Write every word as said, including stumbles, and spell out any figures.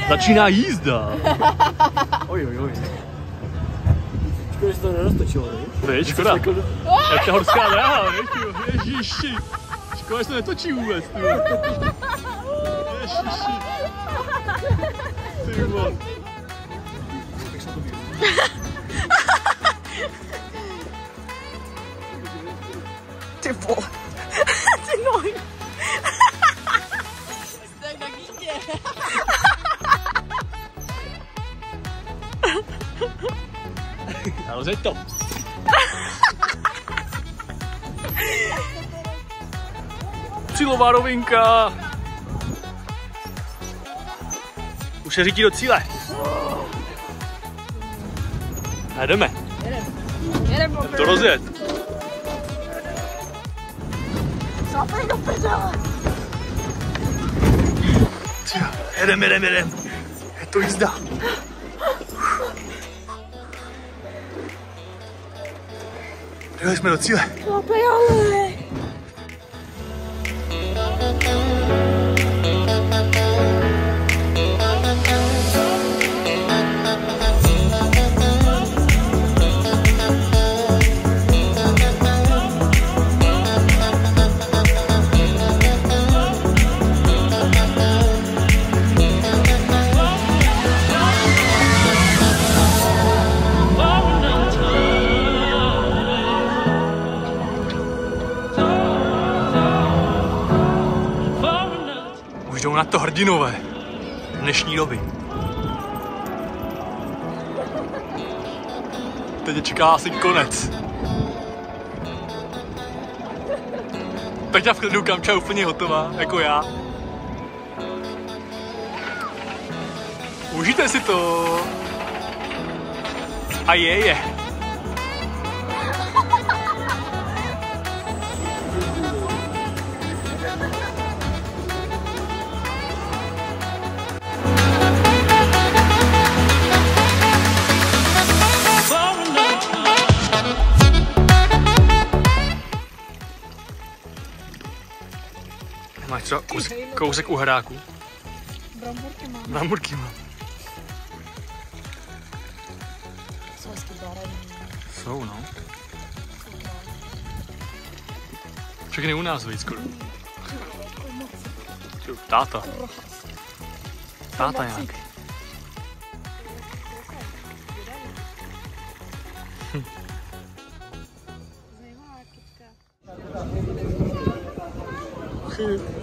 Začíná jízda. Oj, oj, oj. Škoda, že to neroztočilo, ne? Víš, škoda. Jak ta horská dráha, víš, ježiši. Škoda, že to netočí vůbec, ty. Ježiši. Ty vole. Ty vole. Ty nohy. Tak na kýtě. A rozjeď to. Cílová rovinka. Už je řítí do cíle. A jdeme. Jedem. Jedem po To rozjet. Zapej do prdele. Jedem, jedem, jedem. Je to jízda. Dojeli jsme do cíle. Zapej ale. Už jdou na to hrdinové dnešní doby. Teď je čeká asi konec. Peťa v klidu Kamča úplně hotová, jako já. Užijte si to. A je je. Máš třeba kousek, kousek uhráku? Bramburky mám. Bramburky mám. Jsou hezky barevný. Jsou, no. Všechny u nás víc skoro. Táta. Táta nějak. Hm.